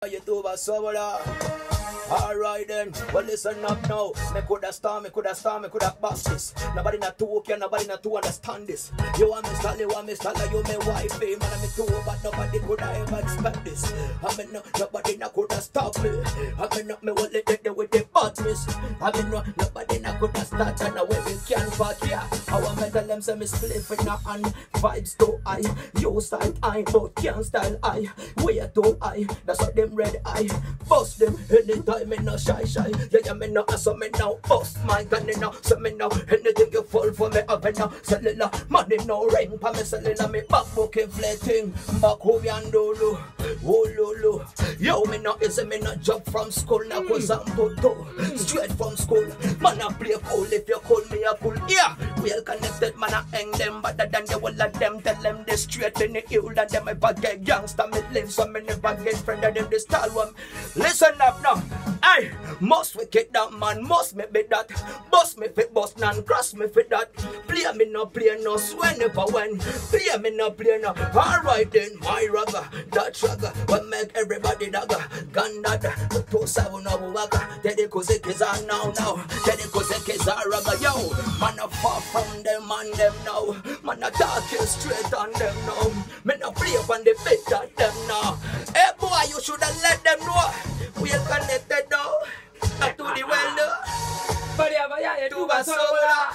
YouTube Sobola. Alright then, well listen up now. Me coulda bust this. Nobody not too okay, nobody not to understand this. You want me style, you me wifey. Man, me too, but nobody coulda ever expect this. I mean, nobody not coulda stop me. I mean, me will let it with the badness. I mean, nobody not coulda start and away we can fuck yeah. I want me tell them say me split for now and vibes too high. You style I, but can't style I. We are too high, that's why them red eye. Bust them anytime. Me no shy, yeah, me no so me now bust my gun now, so me now anything you fall for me up now, cellular money no ring, pa me cellular me back booking flating, back home and dolo, oh lolo, yo me no is me no job from school now cause I'm toto, straight from school, man I play cool if you call me a fool, yeah, well connected man I hang them better than the whole of them, tell them they straight in the hill that them ever get gangster me live, so me never get friend of them, they style one, listen up now. I must we kick that man, must me be that. Bust me fit, bust none, cross me fit that. Play me no play no, swear never when. Play me no play no. Alright then, my ragga, that ragga, what make everybody dagga. Gun that, 2-7 over waka. Teddy Kozikis are now. Teddy Kozikis are ragga, yo. Man a far from them and them now. Man a talking straight on them now. Me no play on the bit at them now. Hey boy, you shoulda let them know. We are connected now, to the well though. But yeah, do a solar.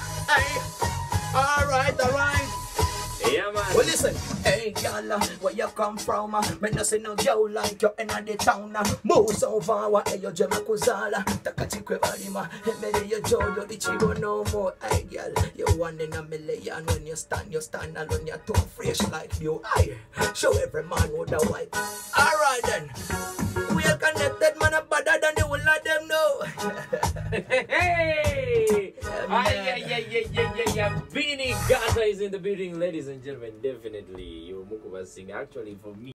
Alright. Yeah, man. Well, listen, hey, y'all, where you come from? Me no say no girl like you in the town. Move so far, what you jam kuzala? Takati kwebadima, me you joy, you the chigo no more. Hey, girl, you one in a million when you stand alone, you're too fresh like you. I show every man with a wife. Alright then. We are connected, man, better than the whole of them know. Hey! Yeah. Beenie Gunter is in the building, ladies and gentlemen. Definitely, you Mukuba sing actually for me.